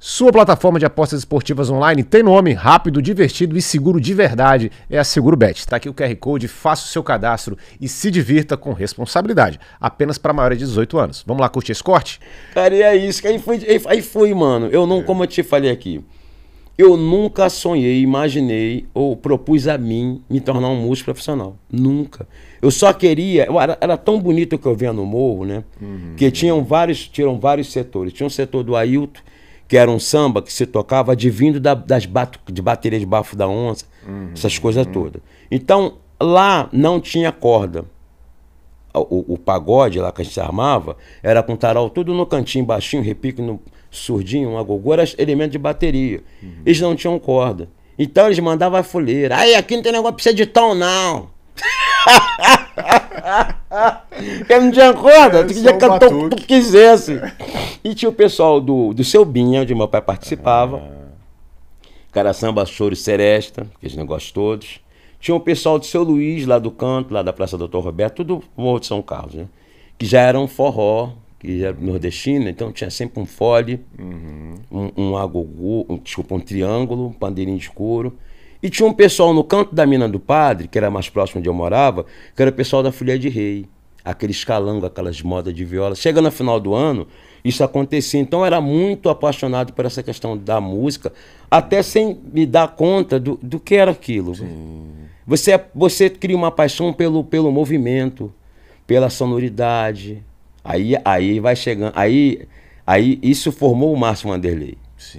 Sua plataforma de apostas esportivas online tem nome, rápido, divertido e seguro de verdade. É a SeguroBet. Tá aqui o QR Code, faça o seu cadastro e se divirta com responsabilidade. Apenas para maiores de 18 anos. Vamos lá curtir esse corte? Cara, e é isso. Aí foi, mano. Eu não, como eu te falei aqui, eu nunca sonhei, imaginei ou propus a mim me tornar um músico profissional. Nunca. Eu só queria... Era tão bonito o que eu via no morro, né? Que tinham vários setores. Tinha um setor do Ailton, que era um samba que se tocava advindo de bateria de bafo da onça, essas coisas todas. Então, lá não tinha corda. O pagode lá que a gente armava era com tarol tudo no cantinho, baixinho, repique no surdinho, um agogô, era elemento de bateria. Eles não tinham corda. Então eles mandavam a fuleira. Aí, aqui não tem negócio pra você de tom, não. Porque não tinha corda, tu podia cantar o que tu quisesse. E tinha o pessoal do Seu Binha, onde meu pai participava. Cara, samba, choro e seresta, aqueles negócios todos. Tinha o pessoal do Seu Luiz, lá do canto, lá da Praça Doutor Roberto, tudo Morro de São Carlos, né? Que já era um forró, que já era nordestino, então tinha sempre um fole, um agogô, um triângulo, um pandeirinho de couro. E tinha um pessoal no canto da Mina do Padre, que era mais próximo onde eu morava, que era o pessoal da Folia de Rei. Aqueles calangos, aquelas modas de viola. Chega no final do ano, isso acontecia. Então eu era muito apaixonado por essa questão da música, até sem me dar conta do que era aquilo. Você cria uma paixão pelo movimento, pela sonoridade. Aí vai chegando. Aí isso formou o Márcio Wanderley.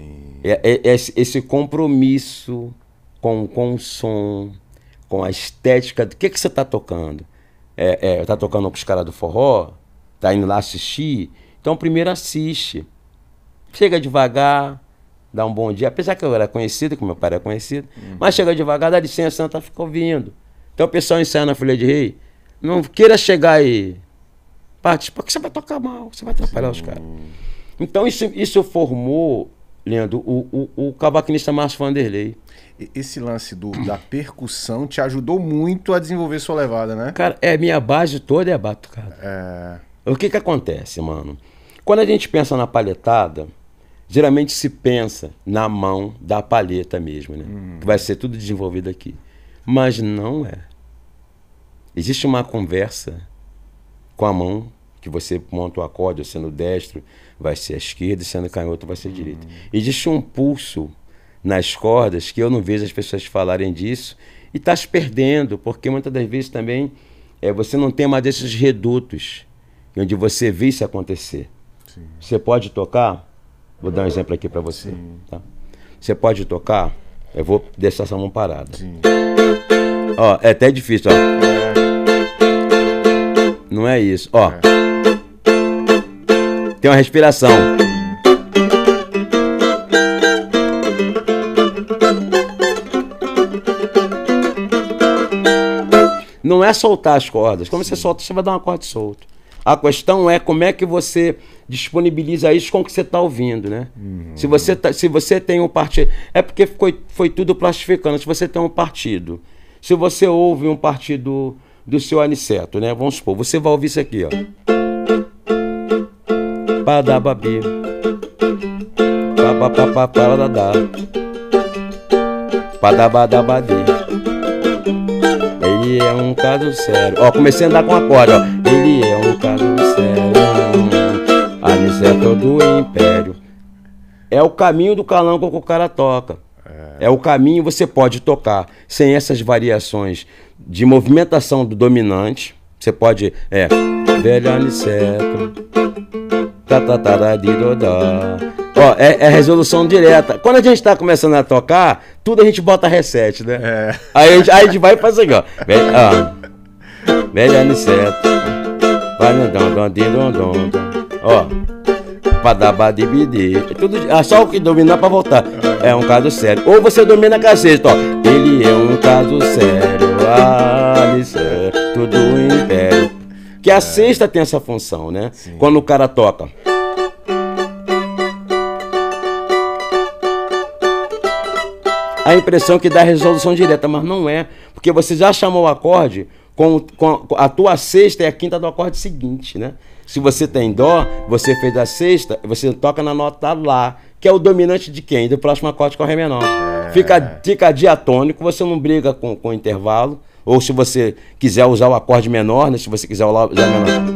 Esse compromisso com o som, com a estética. Do que você está tocando? Tá tocando com os caras do forró? Tá indo lá assistir? Então primeiro assiste. Chega devagar, dá um bom dia. Apesar que eu era conhecido, que meu pai era conhecido, mas chega devagar, dá licença, Santa, fica ouvindo. Então o pessoal ensaia na Folia de Rei. Não queira chegar aí. Participa, porque você vai tocar mal, você vai atrapalhar os caras. Então isso formou, Leandro, o cavaquinista Márcio Wanderley. Esse lance da percussão te ajudou muito a desenvolver sua levada, né? Cara, minha base toda é a batucada. O que acontece, mano? Quando a gente pensa na palhetada, geralmente se pensa na mão da palheta mesmo, né? Que vai ser tudo desenvolvido aqui. Mas não é. Existe uma conversa com a mão, que você monta o acorde, sendo destro, vai ser a esquerda, e sendo canhoto, vai ser a direita. Existe um pulso nas cordas, que eu não vejo as pessoas falarem disso, e está se perdendo, porque muitas das vezes também você não tem mais desses redutos, onde você vê isso acontecer. Você pode tocar, vou dar um exemplo aqui para você. Tá? Você pode tocar, eu vou deixar essa mão parada. Ó, é até difícil, ó. Não é isso, ó. Tem uma respiração. Não é soltar as cordas. Quando você solta, você vai dar um acorde solto. A questão é como é que você disponibiliza isso com o que você está ouvindo, né? Se você tem um partido... É porque foi tudo plastificando. Se você tem um partido, se você ouve um partido do seu Aniceto, né? Vamos supor, você vai ouvir isso aqui, ó. Padababi. Papapapapabadá. Padabadabadê. Ele é um caso sério. Ó, comecei a andar com a corda, ó. Ele é um caso sério. Aniceto do Império. É o caminho do calango que o cara toca. É o caminho, você pode tocar sem essas variações de movimentação do dominante. Você pode, velho Aniceto, tataradidodá. Ó, é resolução direta. Quando a gente tá começando a tocar, tudo a gente bota reset, né? Aí a gente vai e faz assim, ó. Velho Aniceto, ó. Padabadibidi. Tudo, só o que dominar pra voltar. É um caso sério. Ou você domina a cacete, ó. Ele é um caso sério. Aniceto do Império. Que a sexta tem essa função, né? Quando o cara toca. A impressão que dá resolução direta, mas não é. Porque você já chamou o acorde com a tua sexta é a quinta do acorde seguinte, né? Se você tem dó, você fez a sexta, você toca na nota lá, que é o dominante de quem? Do próximo acorde com o Ré menor. Fica diatônico, você não briga com o intervalo. Ou se você quiser usar o acorde menor, né? Se você quiser usar o menor.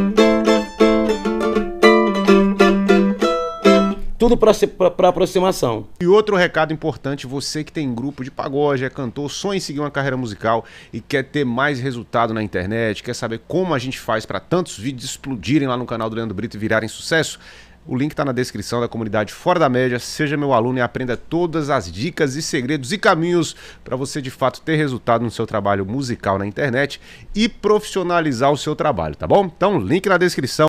Tudo para aproximação. E outro recado importante, você que tem grupo de pagode, é cantor, sonha em seguir uma carreira musical e quer ter mais resultado na internet, quer saber como a gente faz para tantos vídeos explodirem lá no canal do Leandro Brito e virarem sucesso? O link está na descrição da comunidade Fora da Média. Seja meu aluno e aprenda todas as dicas e segredos e caminhos para você de fato ter resultado no seu trabalho musical na internet e profissionalizar o seu trabalho, tá bom? Então, link na descrição.